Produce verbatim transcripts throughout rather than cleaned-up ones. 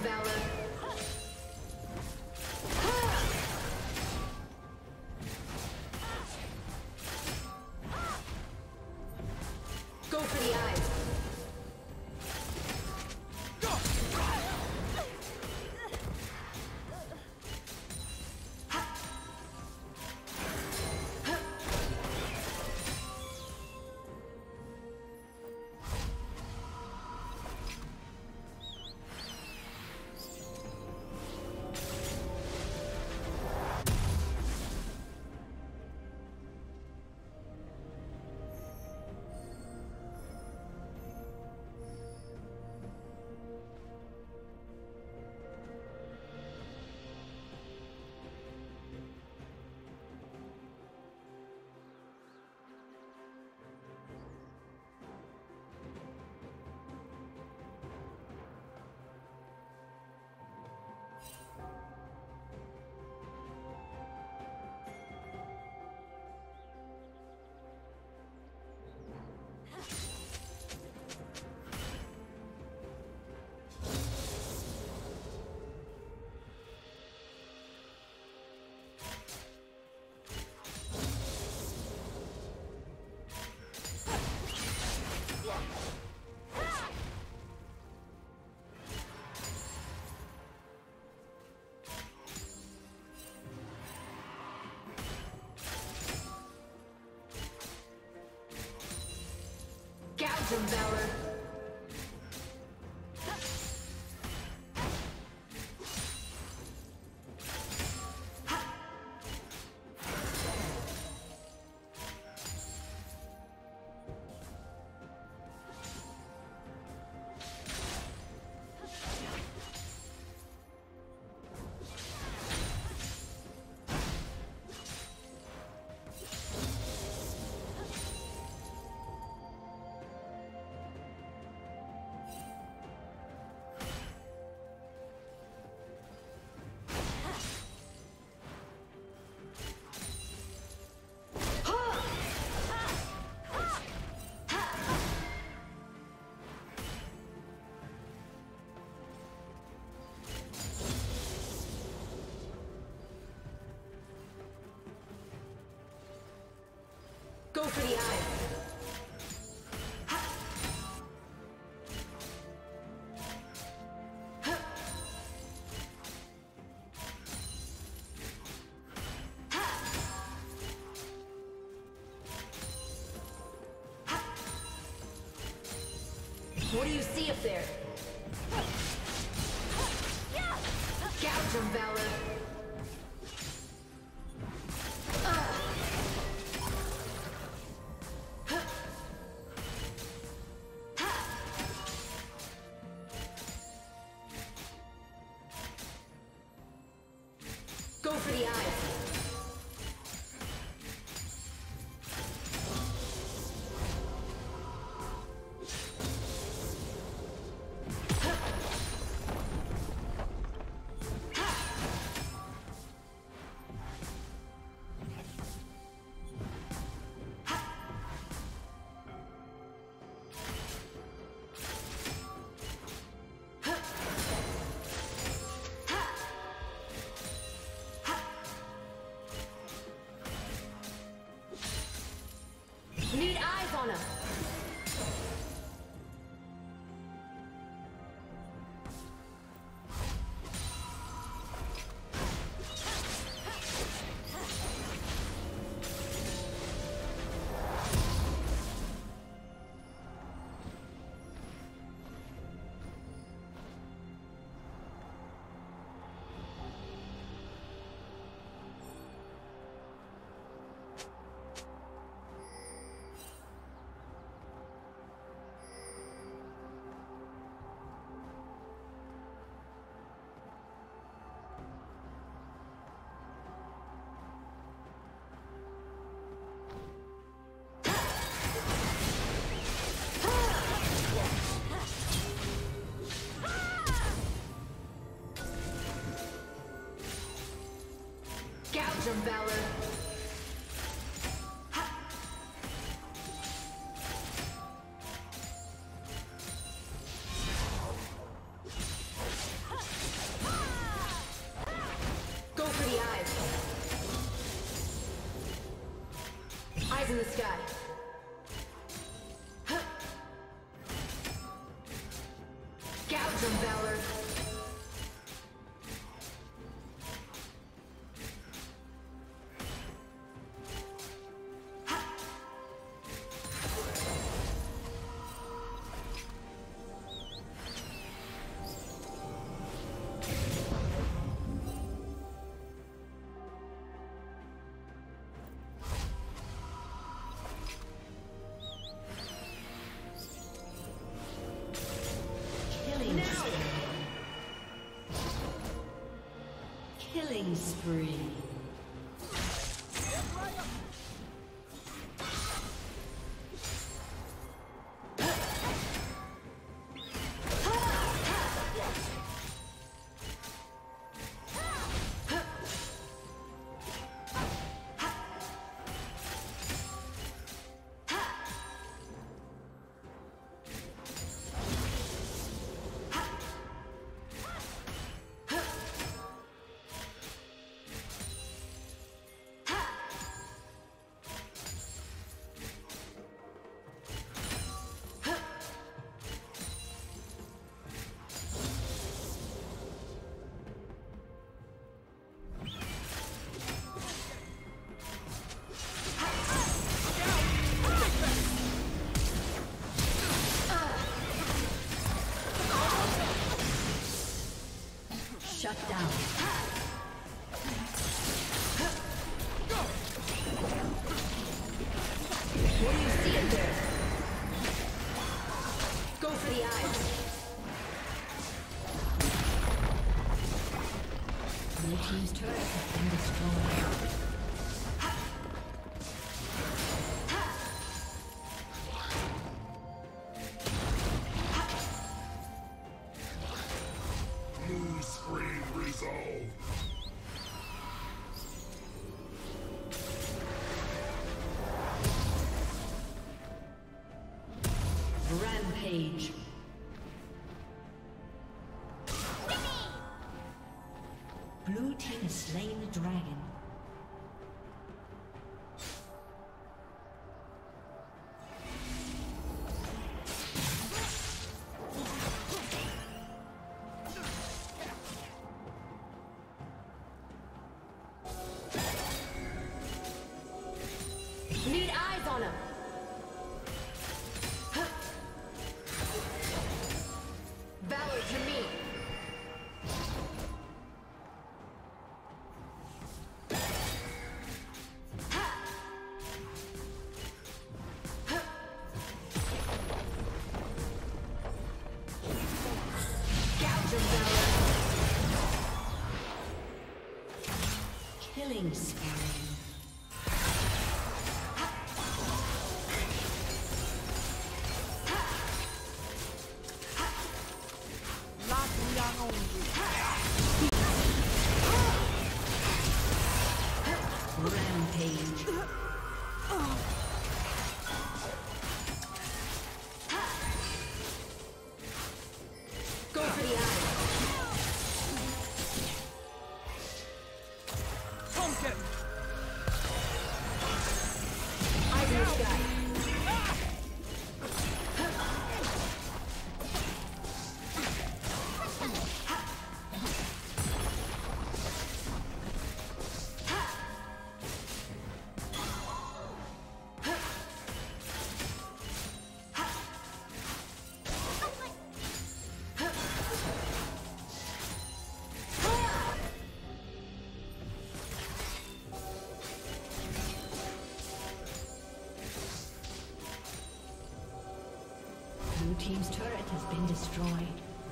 valor. Go for the eyes. Gouge 'em, valor. Go for the eyes. What do you see up there? Gouge 'em, valor. Go for the eyes. Need eyes on him. Gouge 'em, valor. Gouge them, Valor. Killing spree. Shut down. What do you see in there? Go for the eyes. Blue team's turret has been destroyed. Rampage. Blue team has slain the dragon. Need eyes on him. Valor to me. Gouge him, Valor. Killing spree. Rampage. Go for the eyes. Pumpkin! Eyes in the sky. Blue team's turret has been destroyed.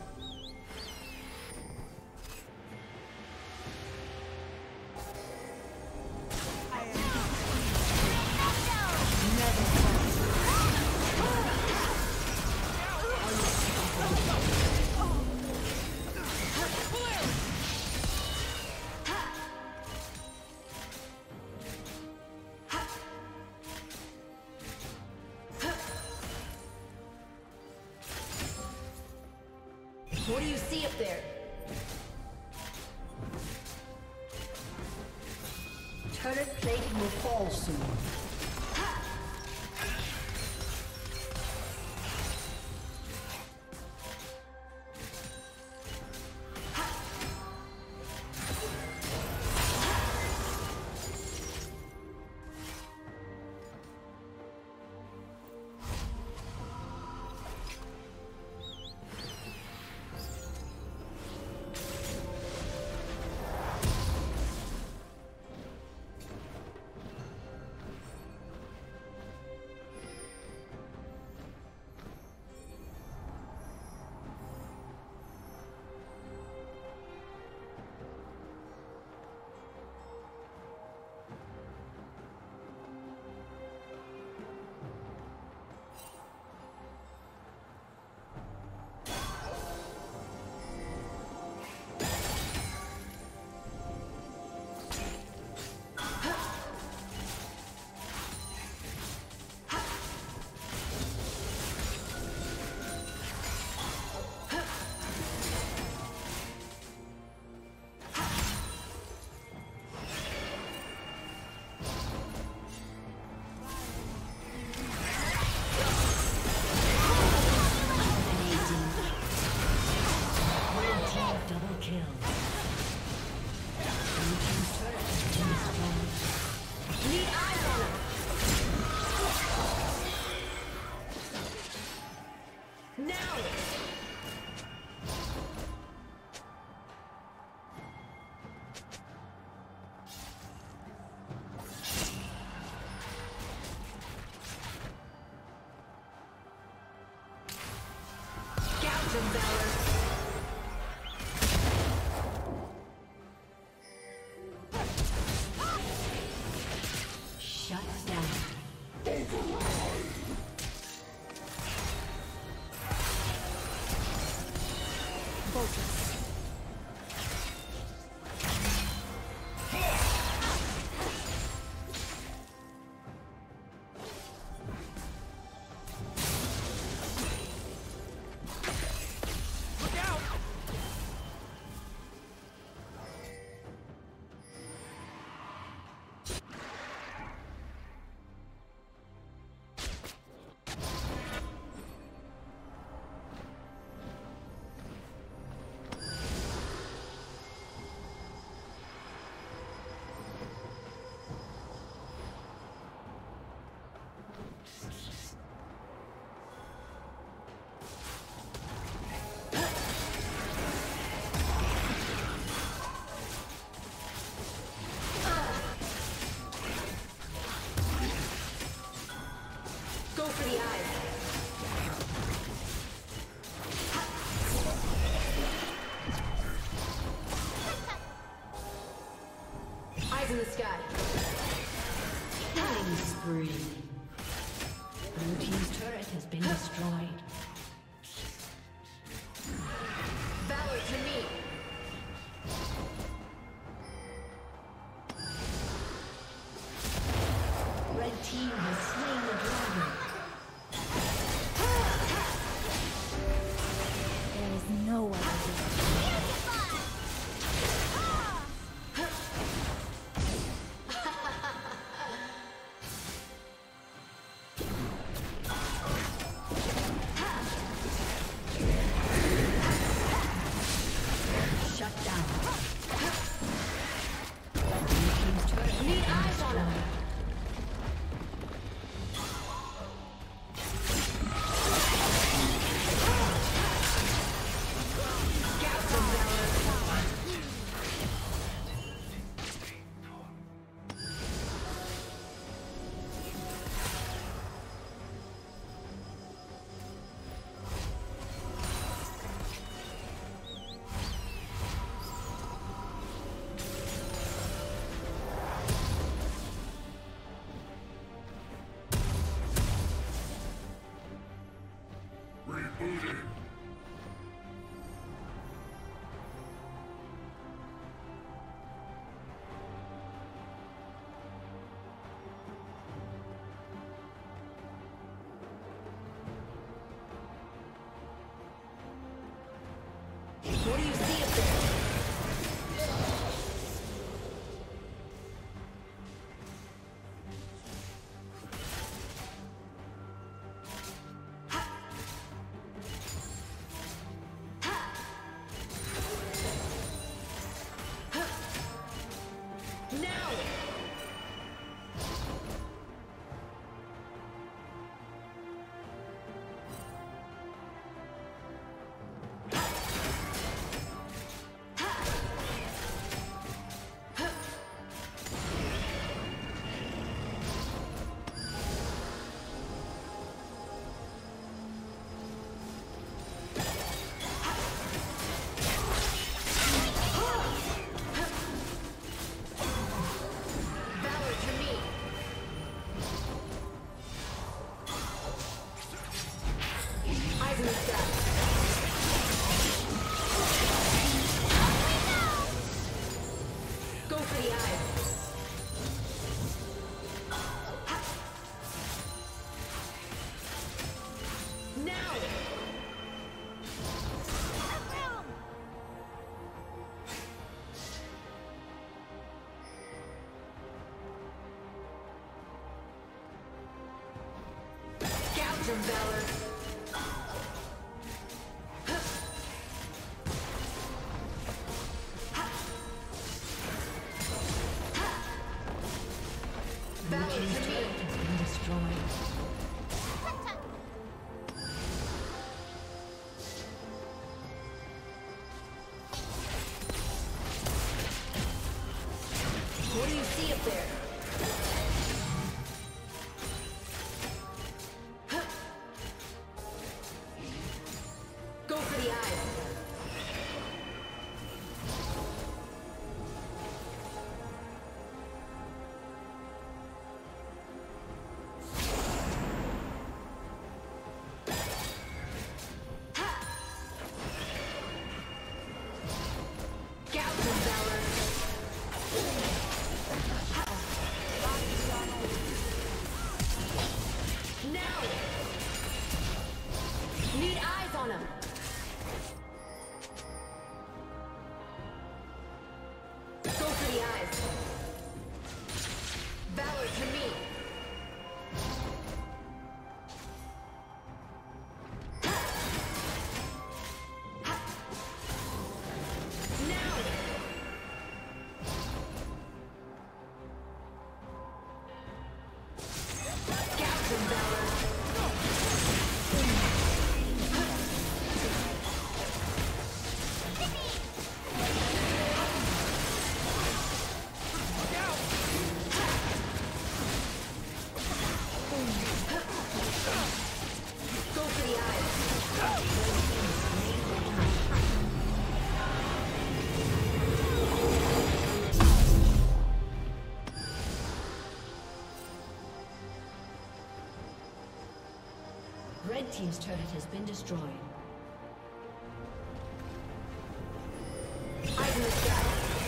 What do you see up there? Turret plating will fall soon. focus. Go for the eyes. Eyes in the sky. Killing spree. Blue team's turret has been destroyed. Valor to me. Red team has slain the dragon. There is no other way. Shut down. Blue team's turret has Need been eyes on him. destroyed. What do you see up there? Now! Valor to me. Eyes in the sky. Go for the eyes. Now! Gouge 'em, Valor. Blue Valor team's to turret me. has been destroyed. What do you see up there? Go for the eyes. Red team's turret has been destroyed. Eyes in the sky.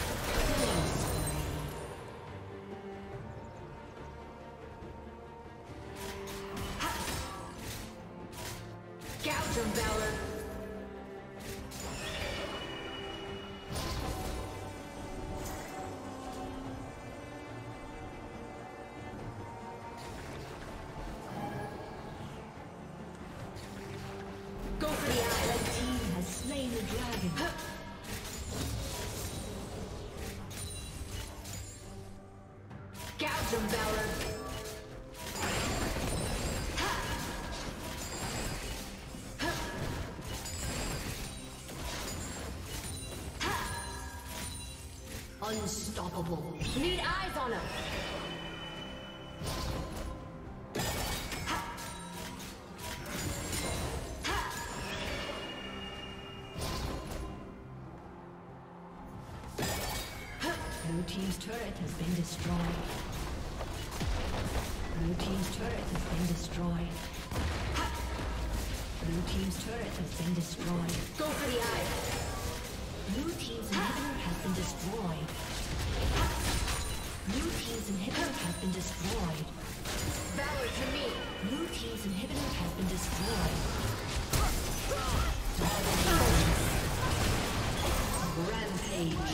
Gouge him, Valor. Go for the eye. Red team has slain the dragon. Gouge him, Valor. Unstoppable. Need eyes on him. Blue team's turret has been destroyed. Blue team's turret has been destroyed. Blue team's turret has been destroyed. Go for the eye. Blue team's inhibitor has been destroyed. Blue team's inhibitor has been destroyed. Valor to me. Blue team's inhibitor has been destroyed. Rampage.